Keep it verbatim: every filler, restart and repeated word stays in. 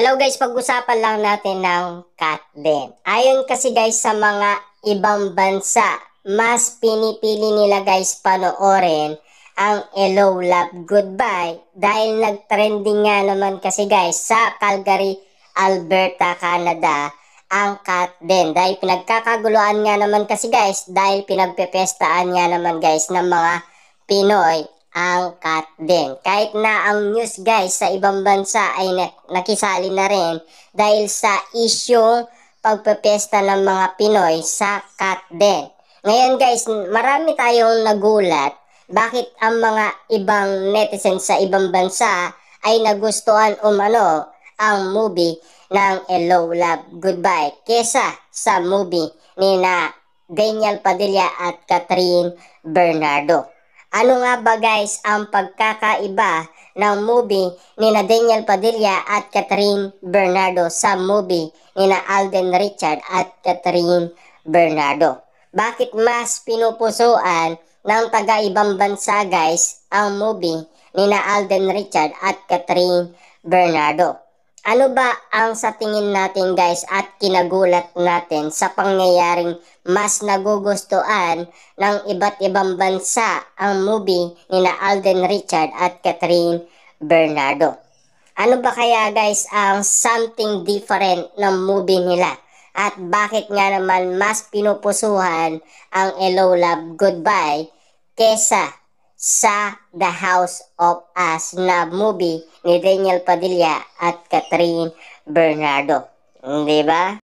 Hello guys, pag-usapan lang natin ng cat din. Ayon kasi guys sa mga ibang bansa, mas pinipili nila guys panoorin ang Hello Love Goodbye dahil nag-trending nga naman kasi guys sa Calgary, Alberta, Canada ang cat din. Dahil pinagkakaguluhan nga naman kasi guys dahil pinagpepestaan nga naman guys ng mga Pinoy ang cat din. Kahit na ang news guys sa ibang bansa ay nakisali na rin dahil sa issue pagpepesta ng mga Pinoy sa cat din. Ngayon guys, marami tayong nagulat bakit ang mga ibang netizens sa ibang bansa ay nagustuhan umano ang movie ng Hello Love Goodbye kesa sa movie ni na Daniel Padilla at Catherine Bernardo. Ano nga ba guys ang pagkakaiba ng movie ni na Daniel Padilla at Catherine Bernardo sa movie ni na Alden Richard at Catherine Bernardo? Bakit mas pinupusuan ng taga-ibang bansa guys ang movie ni na Alden Richard at Catherine Bernardo? Ano ba ang sa tingin natin guys at kinagulat natin sa pangyayaring mas nagugustuhan ng iba't ibang bansa ang movie ni na Alden Richard at Catherine Bernardo? Ano ba kaya guys ang something different ng movie nila? At bakit nga naman mas pinupusuhan ang Hello Love Goodbye kesa sa The House of Us na movie ni Daniel Padilla at Catherine Bernardo? Di ba?